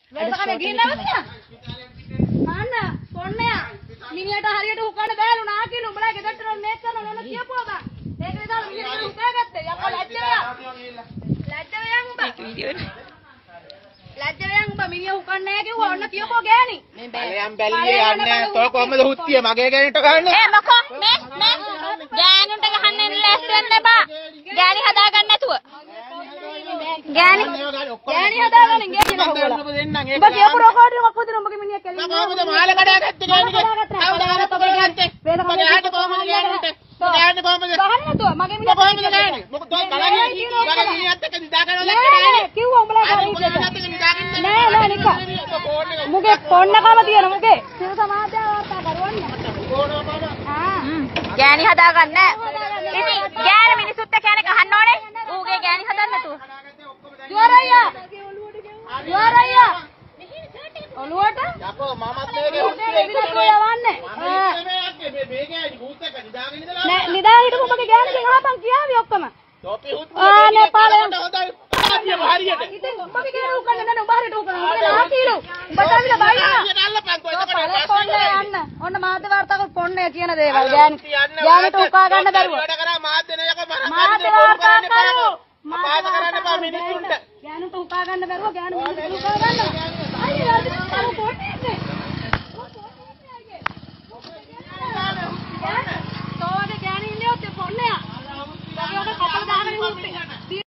වෙනකම ගිහින්නවද අන්න කොන්නයා මිනිහට හරියට හුකන්න බෑලු නාකිලු උඹලා ගෙදරට මේක කරන ඕන කියපුවා බා ඒක නිසා මිනිහට හුකාගත්තේ යකෝ ලැජ්ජ වෙයන් උඹ ලැජ්ජ වෙයන් උඹ මිනිහ හුකන්නේ නැහැ කිව්වා ඔන්න කියපුවා ගෑණි මේ බැලයන් බැල්ලියේ යන්නේ තෝ කොහමද හුත්තිය මගේ ගෑණිට ගහන්නේ මොකෝ මේ ගෑණුන්ට ගහන්න ලෑස්ති වෙන්න එපා ගෑණි හදා ගන්න නැතුව ගෑණි හදාගන්න ගෑණි හොගලා උඹ කියපු රොකෝඩ් එකක් කොහෙද උඹගේ මිනිහා කෙලින් කොහමද මාල කඩා ගත්තේ ගෑණිගේ කවදාවත් ඔබේ ගත්තේ මගේ ආට කොහමද ගෑණිට ගෑණි කොහමද ගහන්න නැතුව මගේ මිනිහා කොහමද ගෑණි මොකද ඔය බලන්නේ මගේ මිනිහත් එක්ක නිදා ගන්නවා දැක්කේ කිව්වා උඹලා නෑ නිකා මුගේ පොන්නකම තියෙන මුගේ සිර සමාජය වාර්තා කරවන්න ගෑණි හදාගන්න ඉතින් ගෑණි මිනිසුත් එක්ක යන්නේ ගහන්න ඕනේ ඌගේ ගෑණි හදන්න නැතුව ජෝරయ్యා ඔලුවට යකෝ මමත් මේකේ උත්තේ යවන්නේ මේ ගෑණි භූත එක නිදාගෙන ඉඳලා නෑ නිදා හිටපු මගේ ගෑණිගෙන් අහපන් කියාවි ඔක්කොම තෝපි උත්තේ නේ පාලෙන් හොඳයි හරියට ඉතින් මගේ ගෑණි උකන්න නෑ උඹ හරියට උකන්න උඹ නාකීලු උඹට අවිලා බයිනවා අල්ලපන් කොහෙද යන්න ඔන්න මාධ්‍ය වාර්තාවක පොන්නේ කියන දේවල් ගෑණිට උකා ගන්න බැරුව වැඩ කරා මාධ්‍ය නේ යකෝ මාධ්‍ය වාර්තා කරෝ මාධ්‍ය කරන්න බෑ මිනිස්සුන්ට ගෑණිට උකා ගන්න බැරුව ගෑණි මිනිස්සුන්ට උකා ගන්නවා